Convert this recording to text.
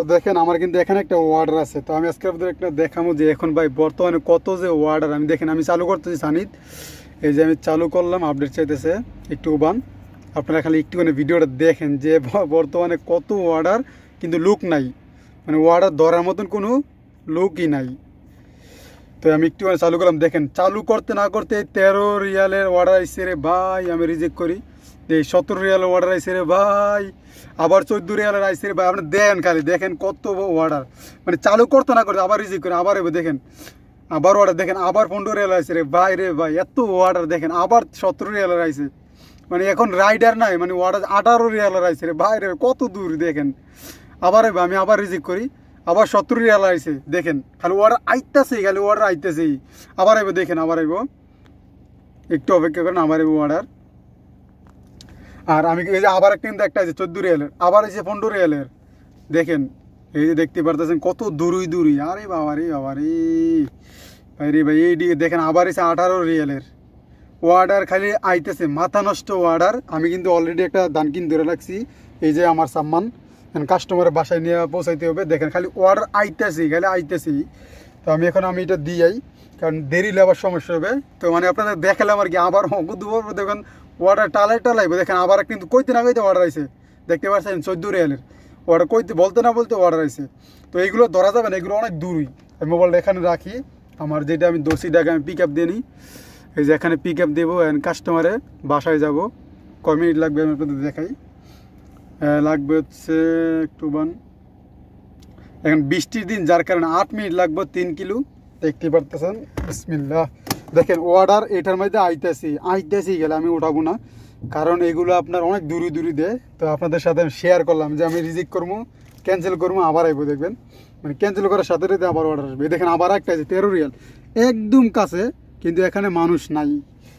দেখেন আমার কিন্তু এখানে একটা ওয়ার্ডার আছে, তো আমি আজকে আপনাদের একটা দেখাবো যে এখন ভাই বর্তমানে কত যে ওয়ার্ডার। আমি দেখেন আমি চালু করতেছি সানিদ, এই যে আমি চালু করলাম, আপডেট চাইতেছে একটু বান। আপনারা খালি একটুখানি ভিডিওটা দেখেন যে বর্তমানে কত ওয়ার্ডার, কিন্তু লুক নাই, মানে ওয়ার্ডার ধরার মতন কোনো লুকই নাই। তো আমি একটুখানি চালু করলাম, দেখেন চালু করতে না করতে 13 রিয়ালের অর্ডার আইসে রে ভাই, আমি রিজেক্ট করি। এই 17 রিয়ালের অর্ডার আইসে রে ভাই, আবার 14 রিয়ালের আইসে রে ভাই। আপনি দেখেন খালি দেখেন কত অর্ডার, মানে চালু করতে না করতে আবার রিজেক্ট করি, আবার এবার দেখেন আবার অর্ডার, দেখেন আবার 15 রিয়াল আইসে রে ভাই, রে ভাই এত অর্ডার, দেখেন আবার 17 রিয়ালের আইসে, মানে এখন রাইডার নাই, মানে অর্ডার 18 রিয়ালের আইসে রে ভাই, রে কত দূর দেখেন। আবার আমি আবার রিজেক্ট করি, আবার 70 রিয়াল আইসে, দেখেন খালি অর্ডার আইতেছেই, খালি অর্ডার আইতেছেই। আবার আইব, দেখেন আবার আইব, একটু অপেক্ষা করেন, আবার আইব অর্ডার। আর আমি এই যে আবার একটা কিন্তু একটা আছে 14 রিয়ালের, আবার এসে 15 রিয়ালের, দেখেন এই যে দেখতে পারতেছেন কত দূরই দূরই। আরে বাবা রে বাবা রে ভাই, রে ভাই এইদিকে দেখেন আবার এসে 18 রিয়ালের অর্ডার, খালি আইতেছে মাথা নষ্ট অর্ডার। আমি কিন্তু অলরেডি একটা দানকিন ধরে রাখছি, এই যে আমার সাম্মান কাস্টমারের বাসায় নিয়ে পৌঁছাইতে হবে। দেখেন খালি অর্ডার আইতেছি, খালি আইতেছি। তো আমি এটা দিই, কারণ দেরি লেবার সমস্যা হবে। তো মানে আপনাদের দেখালাম আর কি, আবার দুবার দেখেন অর্ডার টালাইবো। দেখেন আবার কিন্তু কইতে না কইতে অর্ডার আইছে, দেখতে পাচ্ছেন 14 রিয়ালের অর্ডার, কইতে বলতে না বলতে অর্ডার আইছে। তো এইগুলো ধরা যাবে না, এগুলো অনেক দূরই। আমি মোবাইলটা এখানে রাখি, আমার যেটা আমি দর্শিটাকে আমি পিক আপ দিয়ে নিই। এই যে এখানে পিক আপ দেবো, কাস্টমারে বাসায় যাব। কয় মিনিট লাগবে আমি আপনাদের দেখাই। লাগবে হচ্ছে একটু বান, এখন বৃষ্টির দিন যার কারণে 8 মিনিট লাগবে 3 কিলো, দেখতে পারতেছেন। বিসমিল্লাহ, দেখেন অর্ডার এটার মধ্যে আইতেছি গেলে আমি উঠাবো না, কারণ এগুলো আপনার অনেক দূরে দেয়। তো আপনাদের সাথে আমি শেয়ার করলাম যে আমি রিজেক্ট করবো, ক্যান্সেল করবো, আবার আইবো দেখবেন, মানে ক্যান্সেল করার সাথে সাথে আবার অর্ডার আসবে। দেখেন আবার একটা আছে 13 রিয়াল, একদম কাছে, কিন্তু এখানে মানুষ নাই।